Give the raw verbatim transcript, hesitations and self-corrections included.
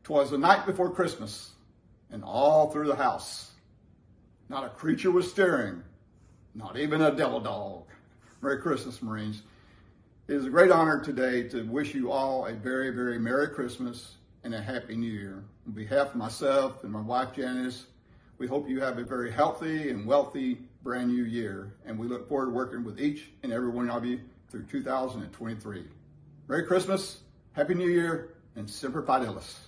'Twas the night before Christmas, and all through the house, not a creature was stirring, not even a devil dog. Merry Christmas, Marines. It is a great honor today to wish you all a very, very Merry Christmas and a Happy New Year. On behalf of myself and my wife, Janice, we hope you have a very healthy and wealthy brand new year, and we look forward to working with each and every one of you through two thousand twenty-three. Merry Christmas, Happy New Year, and Semper Fidelis.